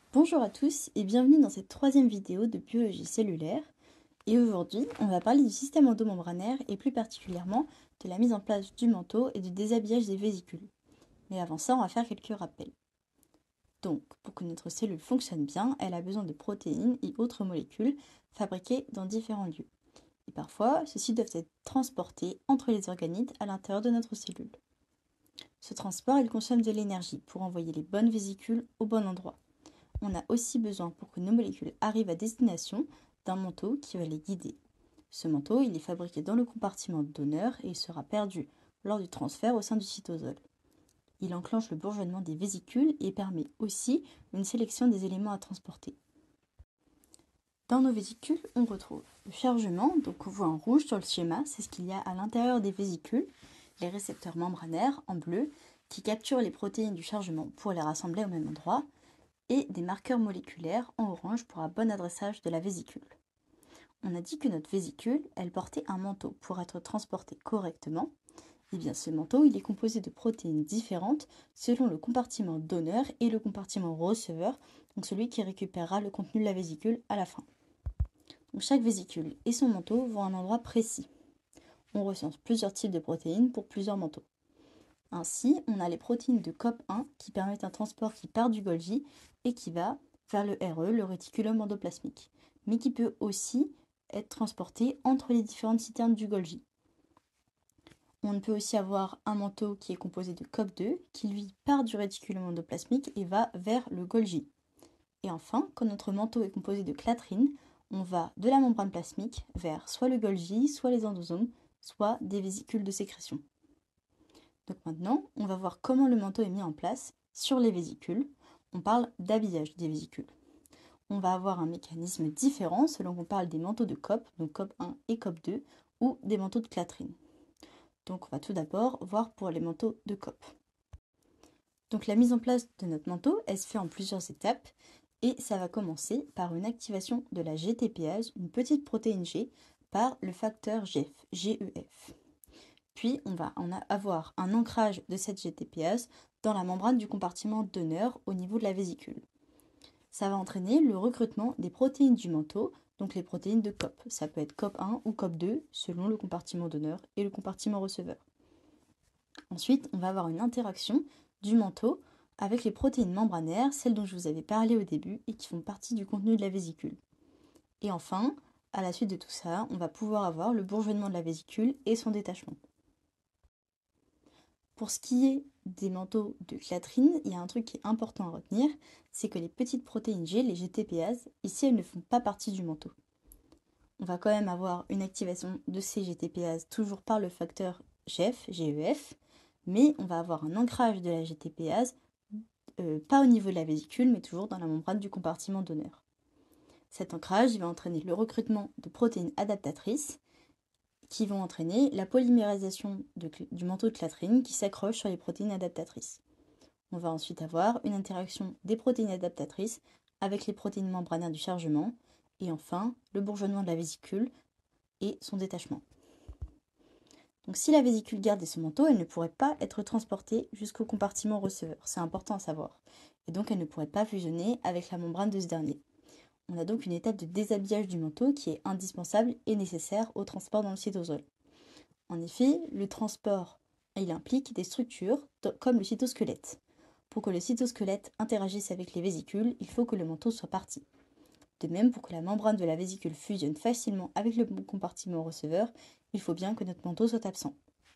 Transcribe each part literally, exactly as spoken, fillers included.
Bonjour à tous et bienvenue dans cette troisième vidéo de biologie cellulaire. Et aujourd'hui, on va parler du système endomembranaire et plus particulièrement de la mise en place du manteau et du déshabillage des vésicules. Mais avant ça, on va faire quelques rappels. Donc, pour que notre cellule fonctionne bien, elle a besoin de protéines et autres molécules fabriquées dans différents lieux. Et parfois, ceux-ci doivent être transportés entre les organites à l'intérieur de notre cellule. Ce transport, il consomme de l'énergie pour envoyer les bonnes vésicules au bon endroit. On a aussi besoin, pour que nos molécules arrivent à destination, d'un manteau qui va les guider. Ce manteau, il est fabriqué dans le compartiment donneur et il sera perdu lors du transfert au sein du cytosol. Il enclenche le bourgeonnement des vésicules et permet aussi une sélection des éléments à transporter. Dans nos vésicules, on retrouve le chargement, donc on voit en rouge sur le schéma, c'est ce qu'il y a à l'intérieur des vésicules, les récepteurs membranaires en bleu qui capturent les protéines du chargement pour les rassembler au même endroit, et des marqueurs moléculaires en orange pour un bon adressage de la vésicule. On a dit que notre vésicule, elle portait un manteau pour être transportée correctement. Et bien ce manteau, il est composé de protéines différentes selon le compartiment donneur et le compartiment receveur, donc celui qui récupérera le contenu de la vésicule à la fin. Donc chaque vésicule et son manteau vont à un endroit précis. On recense plusieurs types de protéines pour plusieurs manteaux. Ainsi, on a les protéines de C O P un qui permettent un transport qui part du Golgi et qui va vers le R E, le réticulum endoplasmique, mais qui peut aussi être transporté entre les différentes citernes du Golgi. On peut aussi avoir un manteau qui est composé de C O P deux qui lui part du réticulum endoplasmique et va vers le Golgi. Et enfin, quand notre manteau est composé de clatrine, on va de la membrane plasmique vers soit le Golgi, soit les endosomes, soit des vésicules de sécrétion. Donc maintenant, on va voir comment le manteau est mis en place sur les vésicules. On parle d'habillage des vésicules. On va avoir un mécanisme différent selon qu'on parle des manteaux de C O P, donc C O P un et C O P deux, ou des manteaux de clatrine. Donc on va tout d'abord voir pour les manteaux de C O P. Donc la mise en place de notre manteau, elle se fait en plusieurs étapes et ça va commencer par une activation de la G T P ase, une petite protéine G, par le facteur G E F. Puis, on va en avoir un ancrage de cette G T P ase dans la membrane du compartiment donneur au niveau de la vésicule. Ça va entraîner le recrutement des protéines du manteau, donc les protéines de C O P. Ça peut être C O P un ou C O P deux selon le compartiment donneur et le compartiment receveur. Ensuite, on va avoir une interaction du manteau avec les protéines membranaires, celles dont je vous avais parlé au début et qui font partie du contenu de la vésicule. Et enfin, à la suite de tout ça, on va pouvoir avoir le bourgeonnement de la vésicule et son détachement. Pour ce qui est des manteaux de clatrine, il y a un truc qui est important à retenir, c'est que les petites protéines G, les G T P ase, ici elles ne font pas partie du manteau. On va quand même avoir une activation de ces G T P ase toujours par le facteur G F, G E F, mais on va avoir un ancrage de la G T P ase, euh, pas au niveau de la vésicule, mais toujours dans la membrane du compartiment donneur. Cet ancrage il va entraîner le recrutement de protéines adaptatrices, qui vont entraîner la polymérisation de, du manteau de clatrine qui s'accroche sur les protéines adaptatrices. On va ensuite avoir une interaction des protéines adaptatrices avec les protéines membranaires du chargement, et enfin le bourgeonnement de la vésicule et son détachement. Donc si la vésicule gardait ce manteau, elle ne pourrait pas être transportée jusqu'au compartiment receveur, c'est important à savoir, et donc elle ne pourrait pas fusionner avec la membrane de ce dernier. On a donc une étape de déshabillage du manteau qui est indispensable et nécessaire au transport dans le cytosol. En effet, le transport, il implique des structures comme le cytosquelette. Pour que le cytosquelette interagisse avec les vésicules, il faut que le manteau soit parti. De même, pour que la membrane de la vésicule fusionne facilement avec le compartiment receveur, il faut bien que notre manteau soit absent.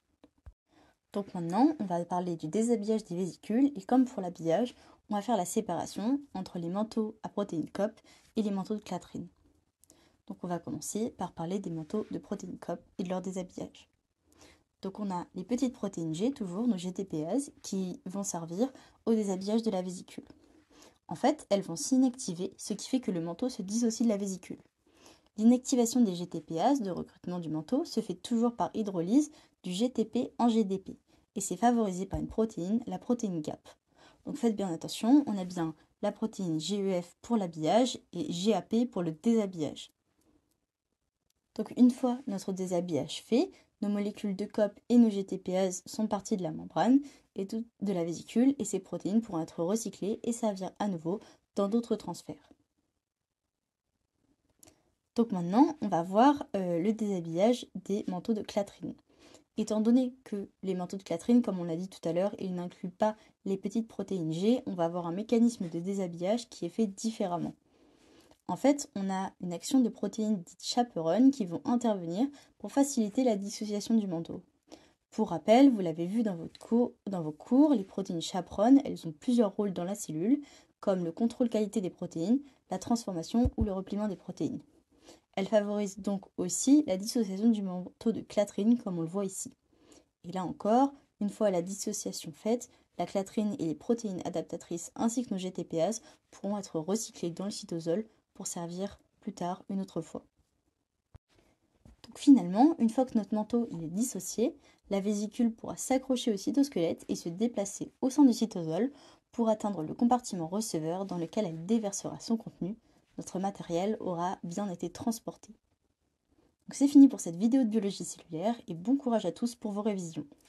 Donc maintenant, on va parler du déshabillage des vésicules et comme pour l'habillage, on va faire la séparation entre les manteaux à protéines C O P et les manteaux de clatrine. Donc on va commencer par parler des manteaux de protéines C O P et de leur déshabillage. Donc on a les petites protéines G, toujours nos G T P ase, qui vont servir au déshabillage de la vésicule. En fait, elles vont s'inactiver, ce qui fait que le manteau se dissocie de la vésicule. L'inactivation des G T P ase de recrutement du manteau se fait toujours par hydrolyse du G T P en G D P, et c'est favorisé par une protéine, la protéine G A P. Donc faites bien attention, on a bien la protéine G E F pour l'habillage et G A P pour le déshabillage. Donc une fois notre déshabillage fait, nos molécules de C O P et nos G T P ase sont parties de la membrane et de la vésicule et ces protéines pourront être recyclées et servir à nouveau dans d'autres transferts. Donc maintenant, on va voir euh, le déshabillage des manteaux de Clathrin. Étant donné que les manteaux de Clathrin, comme on l'a dit tout à l'heure, ils n'incluent pas les petites protéines G, on va avoir un mécanisme de déshabillage qui est fait différemment. En fait, on a une action de protéines dites chaperones qui vont intervenir pour faciliter la dissociation du manteau. Pour rappel, vous l'avez vu dans, votre cours, dans vos cours, les protéines chaperones, elles ont plusieurs rôles dans la cellule, comme le contrôle qualité des protéines, la transformation ou le repliement des protéines. Elles favorisent donc aussi la dissociation du manteau de Clathrin, comme on le voit ici. Et là encore, une fois la dissociation faite, la Clathrin et les protéines adaptatrices ainsi que nos G T P ase pourront être recyclées dans le cytosol pour servir plus tard une autre fois. Donc finalement, une fois que notre manteau il est dissocié, la vésicule pourra s'accrocher au cytosquelette et se déplacer au sein du cytosol pour atteindre le compartiment receveur dans lequel elle déversera son contenu. Notre matériel aura bien été transporté. Donc c'est fini pour cette vidéo de biologie cellulaire et bon courage à tous pour vos révisions.